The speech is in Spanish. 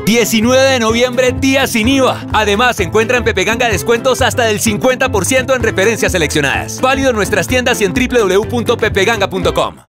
19 de noviembre, día sin IVA. Además, encuentra en Pepe Ganga descuentos hasta del 50% en referencias seleccionadas. Válido en nuestras tiendas y en www.pepeganga.com.